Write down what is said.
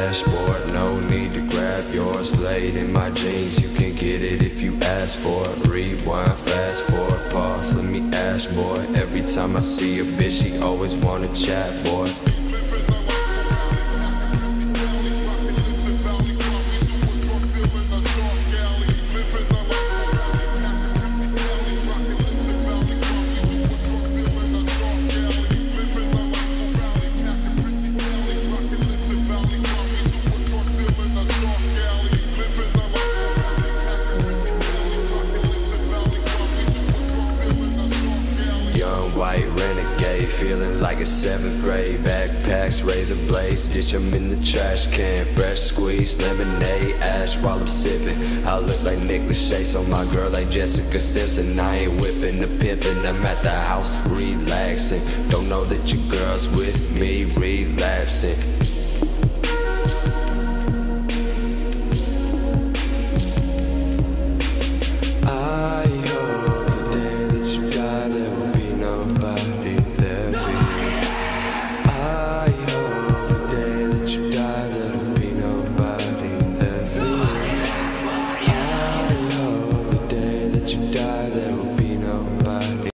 dashboard. No need to grab yours. Laid in my jeans, you can get it if you ask for it. Rewind, fast forward, pause, let me ask, boy. Every time I see a bitch, she always wanna chat, boy. White renegade, feeling like a 7th grade. Backpacks, razor blades, ditch them in the trash can. Fresh squeezed lemonade, ash while I'm sipping. I look like Nick Lachey, so my girl like Jessica Simpson. I ain't whipping the pimpin', I'm at the house relaxing. Don't know that your girl's with me, relapsing.